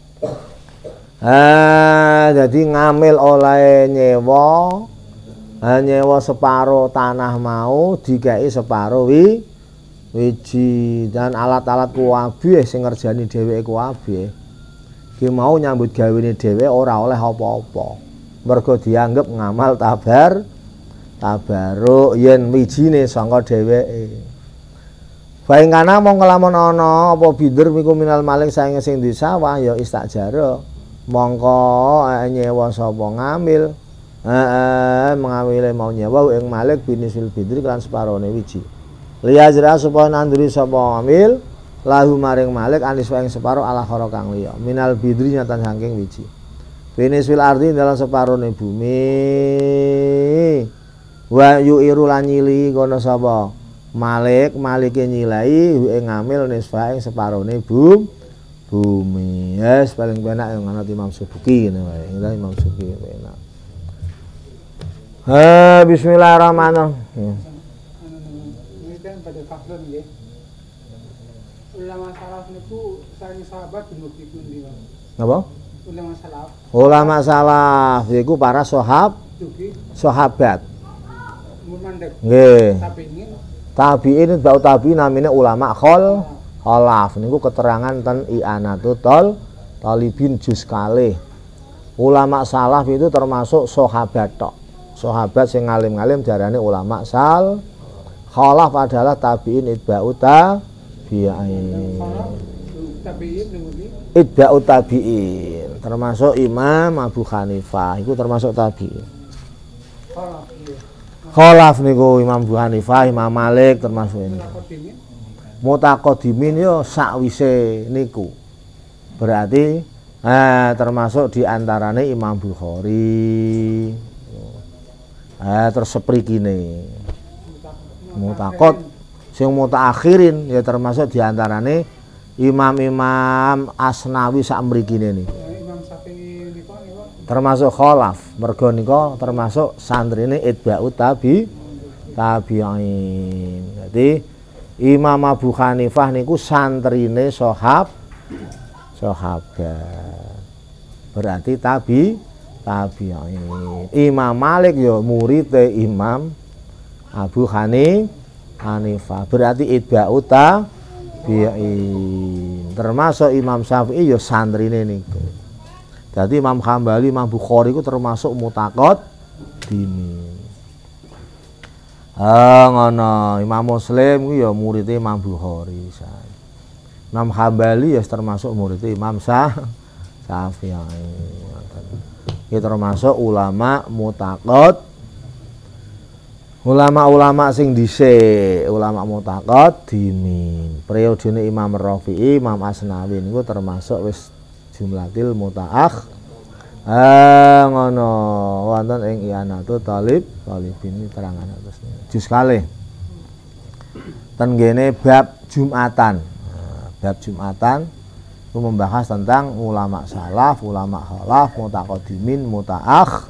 Jadi ngamil oleh nyewa separo tanah mau dikai separo wiji dan alat-alat kuwabe sing ngerjani dheweke kuwabe ki mau nyambut gawene dhewe ora oleh apa-apa mergo dianggep ngamal tabaruk yen wijine saka dheweke. Baing kana mongko lamun ana apa binder miku minal malik saing sing disawah ya istajara. Mongko nyewa sapa ngambil. Mengamile mau nyewa ing malik binisil bidri kan separone wiji. Liyajra supaya nanduri sapa ngambil lahu maring malik anis ing separo ala khara kang liya. Minal bidri nyatan saking wiji. Binisil ardi dalam separone bumi. Wa yu'iru lan nyili kono sapa malike nyilai ing ngamil nisfa ing separone bumi. Yes, paling penak yang ana Imam Subuki ngene wae. Imam Subuki penak. Bismillahirrahmanirrahim. Ini kan pada faslon nggih. Ulama salaf niku saking sahabat dumugi pundi, Bang? Napa? Ulama salaf. Ulama salaf iku para sahabat. Mun mandek. Nggih. Tabi'in Tabi'in bau tabi'in namine ulama khalaf niku keterangan ten I'anatul Talibin juz kalih. Ulama salaf itu termasuk sahabat tok. Sahabat sing ngalim-ngalim diarani ulama khalaf adalah tabi'in itba'u tabi'in. Itba'u tabi'in termasuk Imam Abu Hanifah iku termasuk tabi'in. Khalaf niku Imam Abu Hanifah, Imam Malik termasuk ini. Mutaqaddimin yo sakwise niku. Berarti termasuk diantarane Imam Bukhari. Terus seprikine. Mutaqad sing mutaakhirin ya termasuk diantarane imam-imam Asnawi sak mrikine niku. Termasuk khalaf mergo nika termasuk santrine itba'u tabi'in. Jadi Imam Abu Hanifah niku santrine sahabat. Berarti tabi'in. Imam Malik ya murite Imam Abu Hanifah. Berarti itba'u tabi'in. Termasuk Imam Syafi'i ya santrine niku. Jadi Imam Hambali, Imam Bukhari itu termasuk mutaqaddimin. Ngono, Imam Muslim itu ya muridnya Imam Bukhari. Imam Hambali ya termasuk muridnya Imam Syafi'i. Itu termasuk ulama mutaqad. Ulama-ulama sing dhisik, ulama mutaqaddimin. Periodene Imam Rafi'i, Imam Asnawi niku termasuk wis jumlatil mutaakh ngono wonten ing I'anatul Talibin ini terangan atus juz kalih ten ngene bab Jumatan. Bab Jumatan itu membahas tentang ulama salaf, ulama khalaf, mutaqaddimin, mutaakh.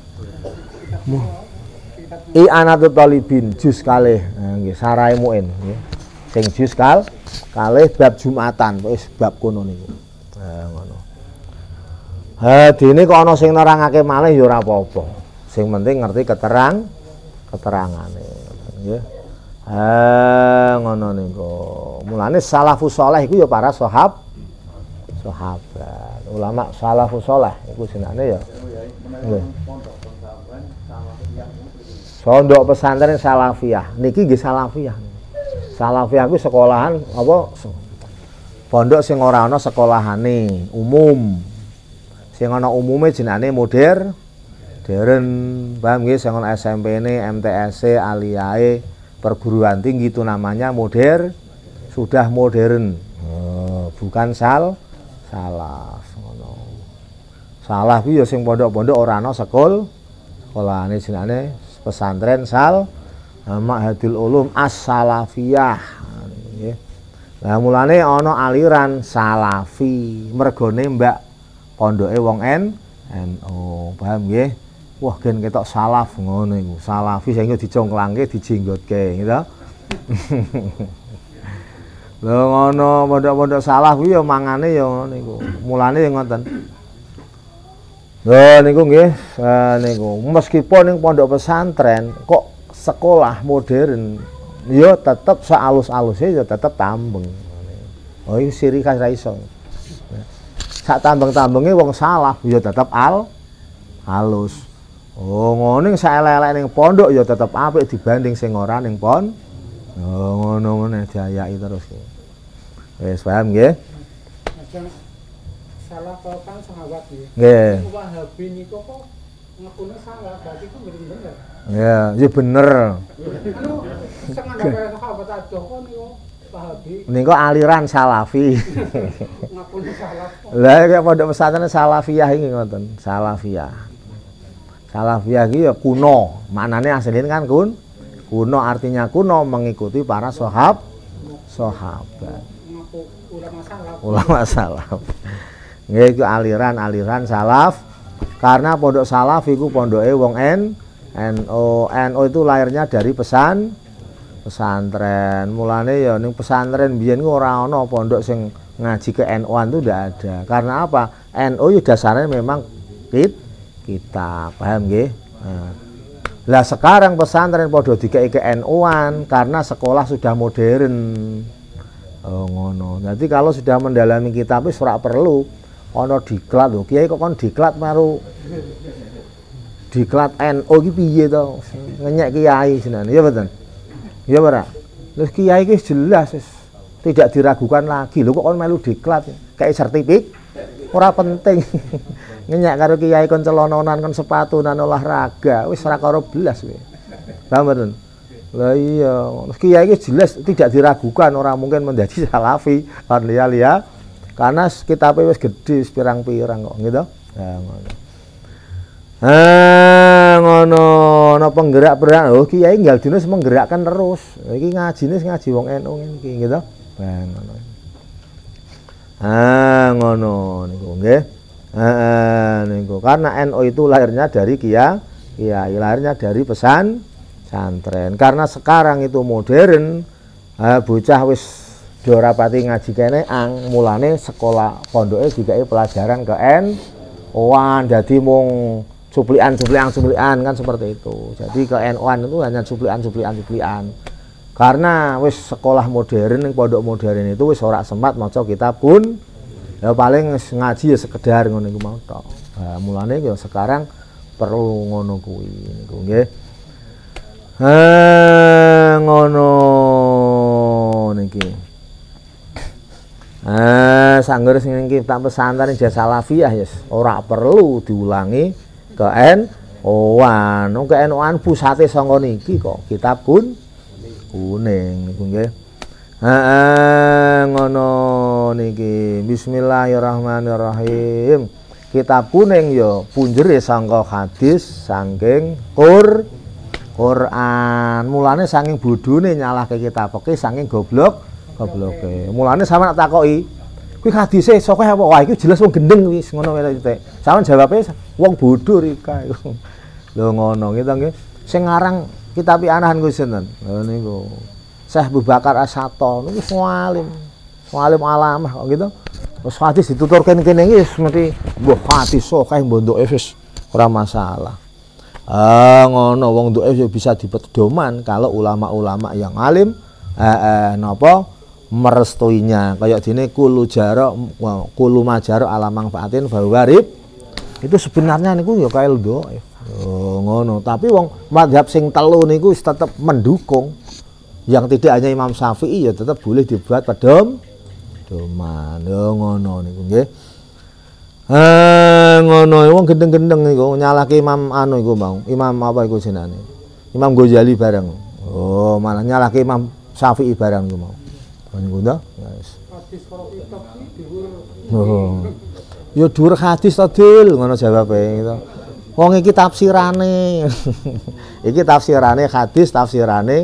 I'anatul Talibin juz kalih nggih Sarai Muin nggih. Sing juz kalih bab Jumatan wis bab kono niku. Ngono. Dene kok ana sing nerangake malih ya ora apa-apa. Sing penting ngerti keterangane. Nggih. Ngono niku. Mulane salafus saleh iku ya para sahabat. Ulama salafus saleh iku jenenge ya. Nggih. Pondok pesantren salafiyah. Niki nggih salafiyah. Salafiyah kuwi sekolahan apa? Pondok sing ora ana sekolahane umum. Sing ana umume jenenge modern. Paham nggih sing ana SMP-ne, MTS-e, Aliyae, perguruan tinggi itu namanya sudah modern. Bukan salaf ngono. Salaf iki ya sing pondok-pondok ora ana sekolahane jenenge pesantren Ma'hadul Ulum As-Salafiyah. Nggih. Lah mulane ana aliran salafi, mergone mbak pondoke wong NU. Paham nggih? Wah gen ketok salaf ngono iku. Salafi sing dicongklangke, dijenggotke, gitu. Lha ngono pondok-pondok salaf kuwi ya mangane ya ngono iku. Mulane ya ngoten. Lha niku nggih, niku meskipun ning pondok pesantren kok sekolah modern ya tetep saalus-aluse ya tetep tambeng. Oh iki siri khas ra iso. Sak tambeng-tambenge wong salaf ya tetep halus. Oh ngono ning sak elek-elek ning pondok ya tetep apik dibanding sing ora ning Oh, ngono meneh diayaki terus. Wis paham nggih? Ajeng salah kan sahabat nggih. Nggih. Wahabi niku kok ngakune salah, berarti itu bener. Ya, ya bener. Anu sing ngandhap sahabat aja kok niku Wahabi Niku aliran Salafi. ngakune salah. Lah kayak pondok pesantren Salafiyah iki ngoten, Salafiyah. Salafiyah iki ya kuno, maknane asline kan kuno artinya kuno mengikuti para sahabat. Ngaku Ulama salaf. Nggih iku aliran salaf. Karena pondok salaf iku pondoke wong NU itu lahirnya dari pesantren. Mulane ya ning pesantren biyen ku ora ana pondok sing ngaji ke NU-an itu ndak ada. Karena apa? NU itu dasarnya memang kitab, paham nggih? Nah. Lah sekarang pesantren padha dikei ke NU-an karena sekolah sudah modern. Oh ngono. Jadi kalau sudah mendalami kitab wis ora perlu ana diklat lho. Kiai kok kon diklat maru diklat NU iki piye to? Ngenyek kiai jenenge. Ya mboten? Ya ora. Terus kiai iki jelas wis tidak diragukan lagi. Lho kok kon melu diklat kayak sertifikat ora penting. Ngenyek karo kiai kon celononan kon sepatunan olahraga wis ora karo belas kowe. Paham mboten? Lah iya, kiai iki jelas tidak diragukan orang mungkin menjadi salafi lan liya-liya karena kitabe wis gedhe pirang-pirang kok gitu. Nah ngono. Ngono ana penggerak-gerak. Oh kiai nggal dino menggerakkan terus. Iki ngajine ngaji wong NU iki gitu. Nah ngono. Ngono niku nggih. Niku karena NU itu lahirnya dari kiai, lahirnya dari pesantren. Karena sekarang itu modern, bocah wis ora pati ngaji kene mulane sekolah pondoke dikai pelajaran ke NU-an dadi mung cuplikan kan seperti itu. Jadi ke NU-an itu hanya cuplikan. Karena wis sekolah modern ning pondok modern itu wis ora sempat maca kitab pun. Ya paling ngaji ya sekedar ngono iku mau tok. Mulane ya sekarang perlu ngono kuwi niku nggih. Ngono niki. Sangger sing kitab pesantren jasa salafiyah ya ora perlu diulangi ke NU-an. Ke NU-an pusate saka niki kok kitab kuning niku nggih. Ngono niki. Bismillahirrahmanirrahim. Kitab kuning ya punjere sangka hadis saking Quran. Mulane saking bodhone nyalahke kitab iki saking gobloke. Mulane sampeyan tak takoki, kuwi hadise saka apa? Wah iki jelas wong gendeng wis ngono wae titik. Sampeyan jawabe wong bodho rika iku. Lho ngono gitu nggih. Sing ngarang kitab anahan kuwi sinten? Lho niku. Syekh Abu Bakar As-Sato niku alim alamah kok gitu. Terus hadis dituturkan kene iki mesti mbah hadis saka mbondoke wis ora masalah. Ngono wong duwe bisa dipedoman kalau ulama-ulama yang alim napa merestuinya kayak dene kulu majaro ala manfaatin fawarib itu sebenarnya niku ya kae lho. Ngono tapi wong mazhab sing telu niku tetep mendukung yang tidak hanya Imam Syafi'i ya tetap boleh dibuat pedoman. Ngono niku nggih. Ngono wong gendeng-gendeng niku nyalahke Imam iku mau. Imam apa iku jenenge? Imam Ghazali bareng. Oh, malah nyalahke Imam Syafi'i bareng iku mau. Niku to? Wis. Hadis karo kitab iki dhuwur. Oh. Ya dhuwur hadis to, Dil, ngono jawabe gitu. Wong iki tafsirane. Iki tafsirane hadis, tafsirane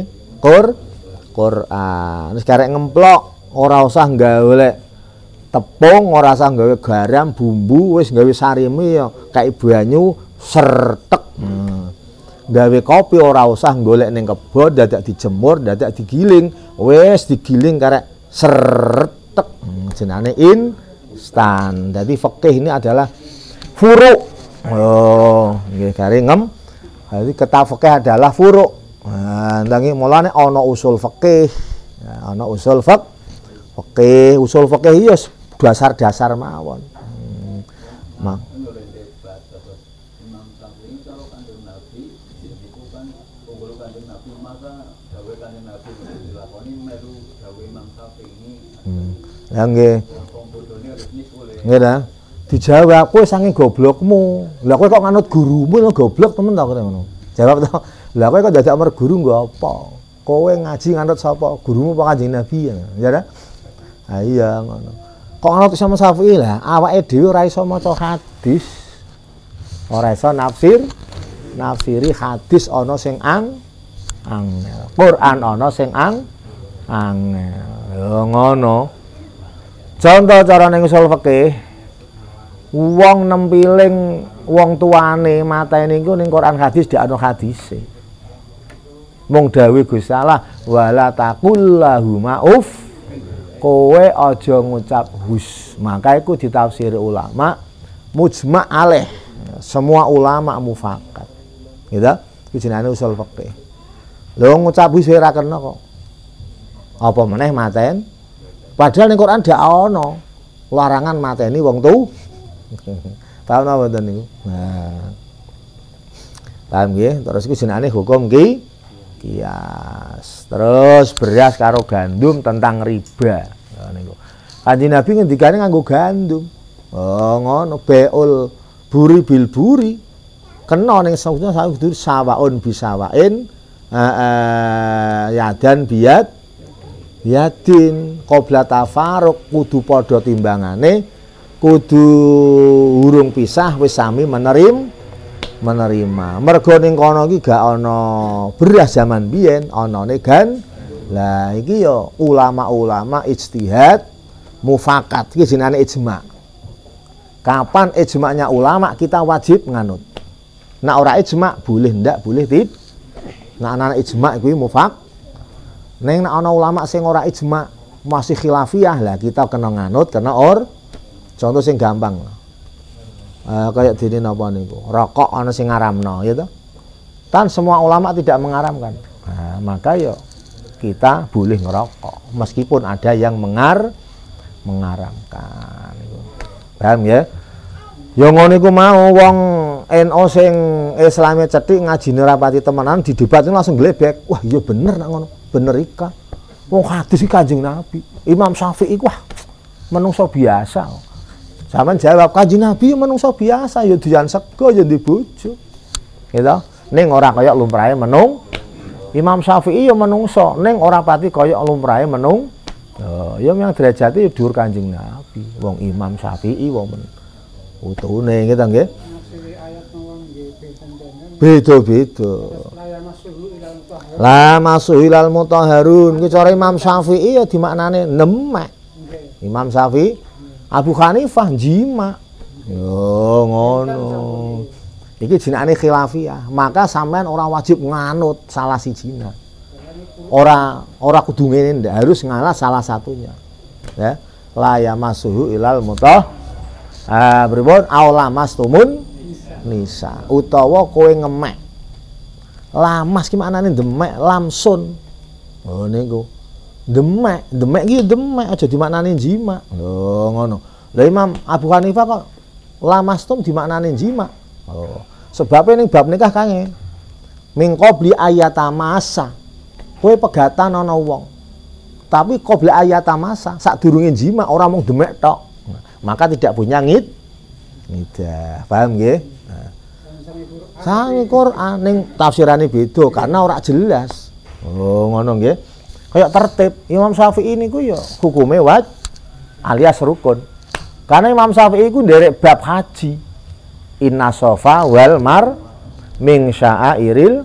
Quran. Wis karek ngemplok, ora usah golek tepung, ora usah gawe garam, bumbu, wis gawe sarime ya kayak banyu sertek. Gawe kopi ora usah golek ning kebon, dadak dijemur, dadak digiling, wis digiling karek sertek. Jenenge instan. Jadi fikih ini adalah furu'. Oh, nggih kare ngem. Jadi kitab fikih adalah furu'. Ndangi mulane ana usul fikih. Ana usul fikih, usul fikih ya dasar-dasar mawon. kan unggul Kanjeng Nabi, masa dawuh Kanjeng Nabi dilakoni melu dawuh Imam Syafi'i. Lah nggih. Wong bodone resmi boleh. Nggih ta? Dijawab, kowe saking goblokmu. Lah kowe kok nganut gurumu lho goblok temen ta kowe ngono. Jawab to. Lah kowe kok dadak mer guru nggo apa? Kowe ngaji nganut sapa? Gurumu apa Kanjeng Nabi ya ta? Ha iya ngono. Kok nganut Imam Syafi'i lah, awake dhewe ora iso maca hadis. Ora iso nafsiri hadis ana sing angel. Quran ana sing angel. Ya ngono. Contoh cara ning usul fikih. Wong nempiling wong tuane mateni niku ning Quran hadis dak ana hadise. Mung dawuh Gusti Allah wala taqul lahum uf. Kowe aja ngucap hus. Maka iku ditafsiri ulama mujma' alaih. Semua ulama mufakat. Gitu? Iki jenenge usul fikih. Lho ngucap hus ora kena kok. Apa meneh maten? Padahal ning Quran dak ana larangan mateni wong tu. Paham napa mboten niku? Nah. Paham nggih? Terus iku jenenge hukum kias. Terus beras karo gandum tentang riba. Nah niku. Kanjeng Nabi ngendikane nganggo gandum. Oh ngono beul buri bil buri. Kena ning sawaun bisawain yadan yadin qabla tafarruq kudu padha timbangane. Kudu urung pisah wis sami menerima. Mergo ning kono iki gak ana beras zaman biyen, anane gan. Lah iki ya ulama-ulama ijtihad mufakat. Iki jenenge ijma'. Kapan ijma'nya ulama kita wajib nganut. Nek ora ijma' boleh ndak, boleh tidak. Nek ana ijma' kuwi mufak. Ning nek ana ulama sing ora ijma' masih khilafiyah lah kita kena nganut, kena contoh sing gampang. Kayak dene napa niku. Rokok ana sing ngaramno, ya toh? Kan semua ulama tidak mengaramkan. Nah, maka ya kita boleh ngerokok meskipun ada yang mengaramkan. Paham ya? Ya ngono iku mau wong NU sing Islame cethik ngajine rapati temenan di debat itu langsung glebek. Wah, iya bener nak ngono. Bener ika. Wong hadis iki Kanjeng Nabi. Imam Syafi'i wah menungso biasa. Sampeyan jawab Kanjeng Nabi menungso biasa ya dian sego ya di bojo. Gitu. Ning ora kaya lumrahe Imam Syafi'i ya menungso, ning ora pati kaya lumrahe ya yang derajate ya dhuwur Kanjeng Nabi. Wong Imam Syafi'i wong utune gitu nggih. Beda-beda. La masuh ilal mutahharun. Ki cara Imam Syafi'i ya dimaknane nemek. Imam Syafi'i Abu Hanifah jima. Yo ngono. Iki jenenge khilafiyah. Maka sampean ora wajib nganut salah sijine. Ora kudu ngene ndak, harus ngalah salah satunya. Ya. La yamassuhu ilal mutah. Pripun? Aula mastumun nisa. Utawa kowe ngemek. Lamas ki maknane demek, lamsun. Oh niku. Demek iki demek aja dimaknani jima. Lho ngono. Lah Imam Abu Hanifah kok lamastum dimaknani jima. Oh, sebabnya ning bab nikah kange. Min qabli ayatamasa. Kowe pegatan ana wong. Tapi qabli ayatamasa, sadurunge jima ora mung demek tok. Maka tidak punya ngidah. Paham nggih? Nah. Sange Quran ning tafsirane beda karena ora jelas. Oh ngono nggih. Kayak tertib Imam Syafi'i niku ya hukume alias rukun. Karena Imam Syafi'i iku nderek bab haji. Inna sofa wal mar min sya'airil.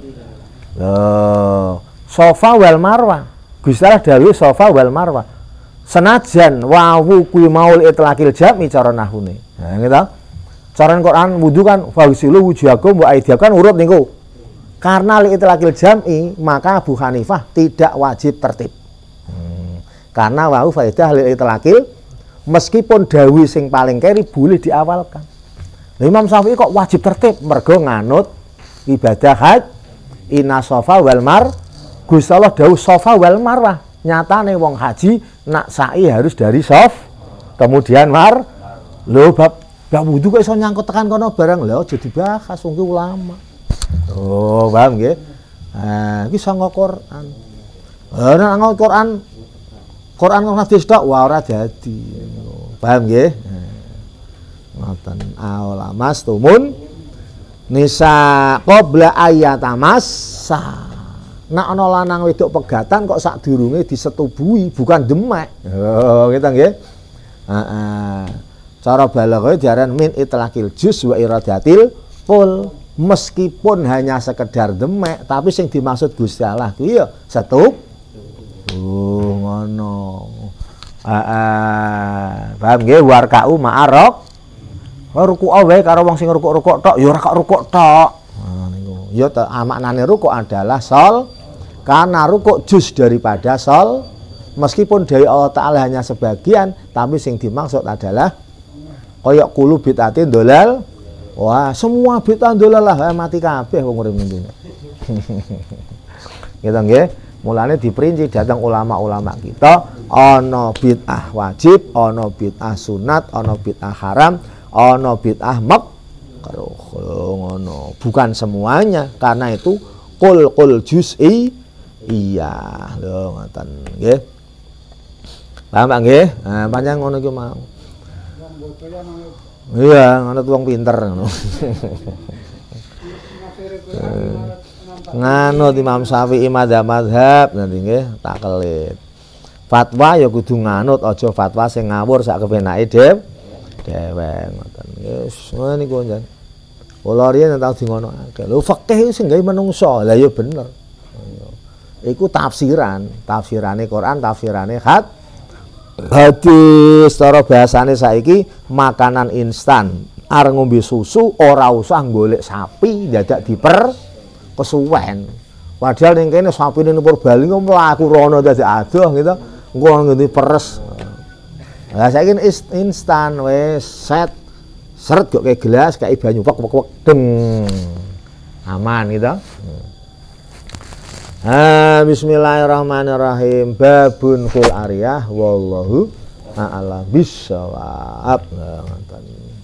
Sofa wal marwah. Gusti Allah dawuh sofa wal marwah. Senajan wawu kuwi maul itlaqil jam'i cara nahune. Nah gitu. Cara Quran wudu kan fagsilu wujuhakum wa aydiyakum kan urut niku. Karena li itlaqil jam'i maka Abu Hanifah tidak wajib tertib. Karena wau faedah li itlaqil meskipun dawi sing paling keri boleh diawalkan. Imam Syafi'i kok wajib tertib mergo nganut ibadah haji. Inna sofa wal mar. Gusti Allah dawuh sofa wal marwah. Nyatane wong haji nak sa'i harus dari sof kemudian mar. Lho bab wudu kok iso nyangkut tekan kono barang. Lho aja dibahas wong ulama. Oh, paham nggih? Iki sanga Quran. Nek nang Quran kok hadis tok wah ora dadi. Paham nggih? Ngoten. Aulamas tumun nisa qabla ayatamassa. Nek ana lanang wedok pegatan kok sadurunge disetubuhi, bukan demek. Oh, kita nggih. Heeh. Cara balaghae diaran min itlaqil juz wa iradatil qul. Meskipun hanya sekedar demek, tapi sing dimaksud Gusti Allah kuwi ya setub. Oh, ngono. Paham nggih warka'u ma'arok. Rukuk wae karo wong sing rukuk-rukuk tok ya ora kok rukuk tok. Nah niku. Ya maknane rukuk adalah sol karena rukuk juz daripada sol. Meskipun dari Allah Ta'ala hanya sebagian, tapi sing dimaksud adalah koyok kulu bid'atin dolal. Wah, semua bid'ah dolal lah, mati kabeh wong urip ning dunya. Gitu nggih. Mulane diperinci datang ulama-ulama kita, ana bid'ah wajib, ana bid'ah sunat, ana bid'ah haram, ana bid'ah makruh. Ngono. Bukan semuanya, karena itu qul juz'i iya. Lho ngoten nggih. Paham nggih? Nah, panjang ngono iki mau. Iya, ngono wong pinter ngono. Nganut Imam Syafi'i madhab nanti nggih tak kelit. Fatwa ya kudu nganut, aja fatwa sing ngawur sak kepenake dhewe ngoten. Wis ngono niku njen. Kula riyen tau di ngono akeh. Lho fikih sing gawe menungso. Lah ya bener. Iku tafsirane Quran, tafsirane hadis. Cara bahasane saiki makanan instan. Arep ngombe susu ora usah golek sapi dadak diper kesuwen. Padahal ning kene sapine ning Purbalingga mlaku rono dadi adoh gitu. Engko ngendi peres. Lah saiki instan wis set seret kok kayak gelas kayak banyu wek deng. Aman gitu. Bismillahirrahmanirrahim. Babun fil ariyah wallahu a'lam bissawab.